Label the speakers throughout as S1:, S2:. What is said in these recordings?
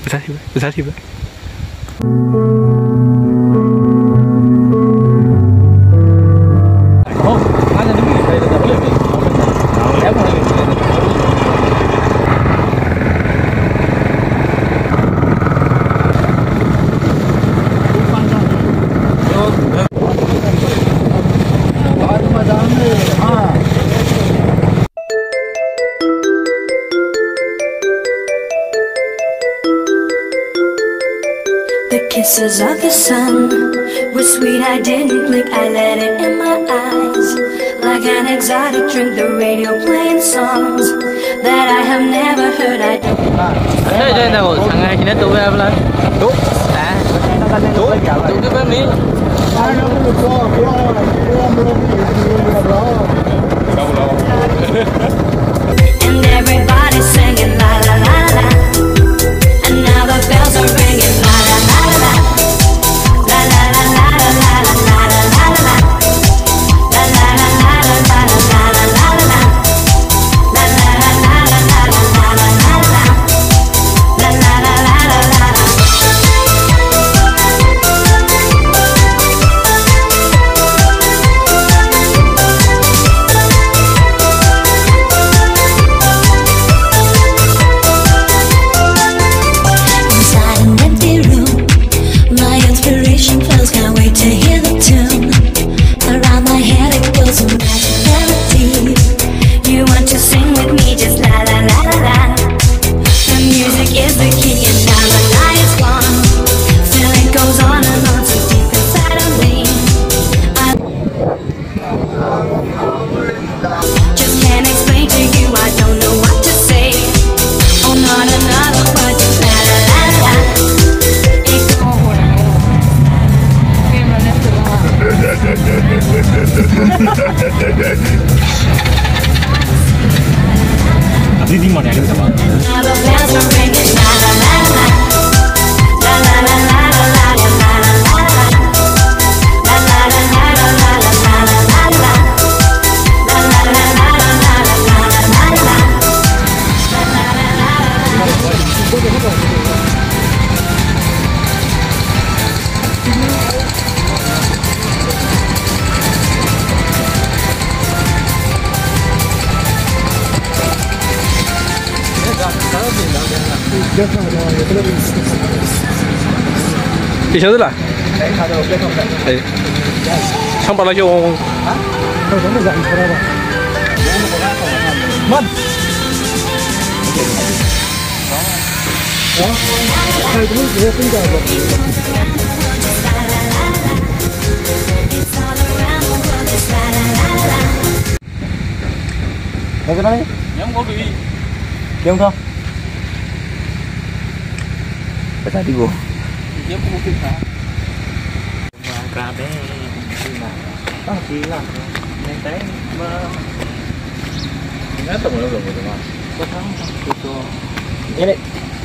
S1: Besar sih. Oh, ada demi saya tidak boleh. Saya mau lagi.
S2: The kisses of the sun were sweet, I didn't blink, I let it in my eyes. Like an exotic drink, the radio playing songs that I have never heard. I don't.
S3: Đây là một thằng này nó tụ về lên. Đúng. Đúng cái bên mi.
S2: And everybody's singing la la la la. And now the bells are ringing la la la la. La la la la la la la la la la. La la la la la la la la la la. La la la la la la la la la la. La la la la la la. Inside an empty room, my inspiration flows, can't wait to hear the tune. Around my head it goes a magic melody. You want to sing with me, just la la la la la. The music is the key and now the night is gone. Still it goes on and on so deep inside of me. I just can't explain to you, I don't know what to say. Oh, not another word, just la la la la. It goes.
S1: Didi mana yang kita buat?
S2: Now the bells are ringing, la la la la. La la la la la la la la la la. La la la la la la la la la la. La la la la la la la la la la.
S1: Đi sớm là? Đấy. Xong bao nhiêu không? Mất. Đâu cái đó đi? Nhóm có bị. Kiếm không? Phải tadi gua. Dia mungkin tak. Makabe tak hilang. Nenteng ba. Ingat tak boleh boleh mah. Petang itu. Ini.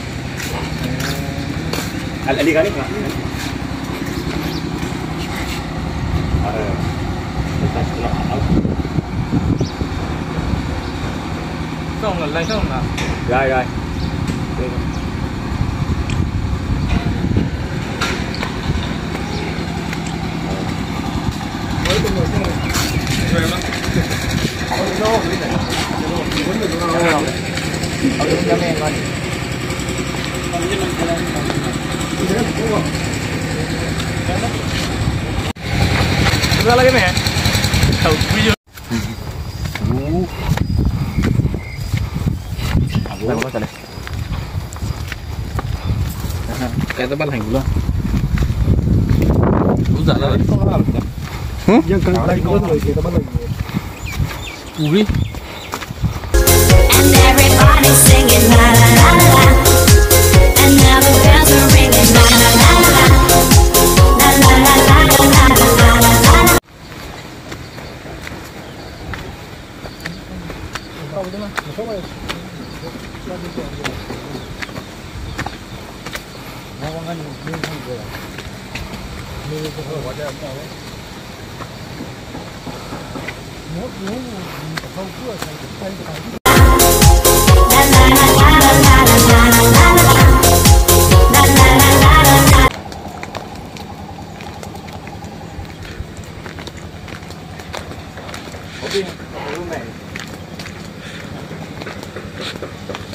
S1: Ali kali kan? Kita sudah out. Xong là lấy xong là. Rồi. Ra lagi mẹ. Thầu bây giờ. Làm có đây. Cái tao bắt hành luôn. Cũng dạ là yang kan lagi kita mana lagi? Ui.
S2: And everybody's singing la la la la. And now the bells are ringing la la la la. La la la la la la la la la. La la la la la la la la la.
S1: 边，我都美。